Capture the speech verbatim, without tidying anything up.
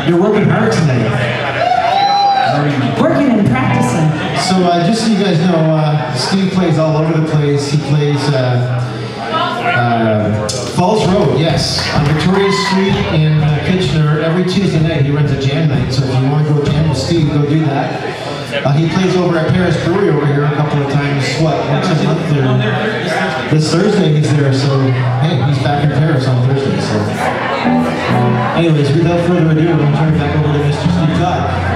You're working hard tonight. Working and practicing. So uh, just so you guys know, uh, Steve plays all over the place. He plays uh, uh, Falls Road, yes, on Victoria Street in uh, Kitchener. Every Tuesday night he runs a jam night, so if you want to go jam with Steve, go do that. Uh, he plays over at Paris Brewery over here a couple of times, what, once a month? Or this Thursday he's there, so hey, he's back in Paris on Thursday. So, anyways, without further ado, I'm going to turn it back over to Mister Steve Todd.